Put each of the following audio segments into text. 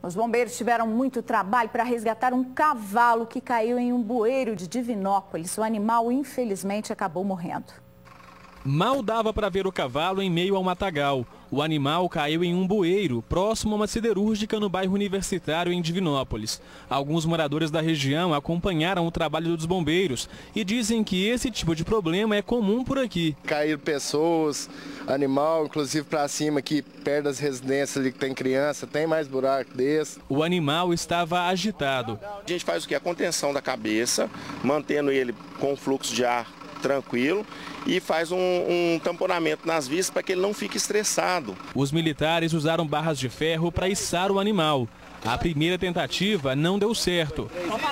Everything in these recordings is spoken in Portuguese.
Os bombeiros tiveram muito trabalho para resgatar um cavalo que caiu em um bueiro de Divinópolis. O animal, infelizmente, acabou morrendo. Mal dava para ver o cavalo em meio ao matagal. O animal caiu em um bueiro, próximo a uma siderúrgica no bairro Universitário, em Divinópolis. Alguns moradores da região acompanharam o trabalho dos bombeiros e dizem que esse tipo de problema é comum por aqui. Caíram pessoas, animal, inclusive para cima aqui, perto das residências ali que tem criança, tem mais buraco desse. O animal estava agitado. A gente faz o que? A contenção da cabeça, mantendo ele com fluxo de ar tranquilo e faz um tamponamento nas vistas para que ele não fique estressado. Os militares usaram barras de ferro para içar o animal. A primeira tentativa não deu certo.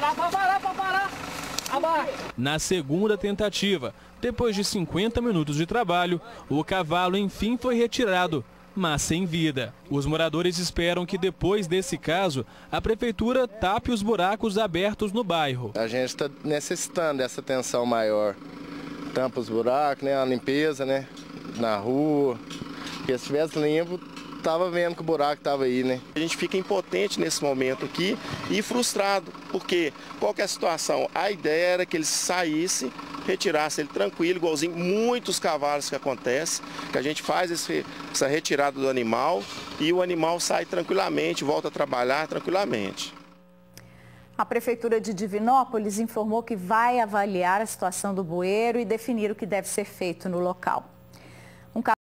Na segunda tentativa, depois de 50 minutos de trabalho, o cavalo enfim foi retirado, mas sem vida. Os moradores esperam que depois desse caso, a prefeitura tape os buracos abertos no bairro. A gente está necessitando dessa atenção maior. Tampa os buracos, né, a limpeza, né, na rua. Porque se estivesse limpo, estava vendo que o buraco estava aí, né. A gente fica impotente nesse momento aqui e frustrado, porque qual que é a situação? A ideia era que ele saísse, retirasse ele tranquilo, igualzinho muitos cavalos que acontece, que a gente faz essa retirada do animal e o animal sai tranquilamente, volta a trabalhar tranquilamente. A Prefeitura de Divinópolis informou que vai avaliar a situação do bueiro e definir o que deve ser feito no local.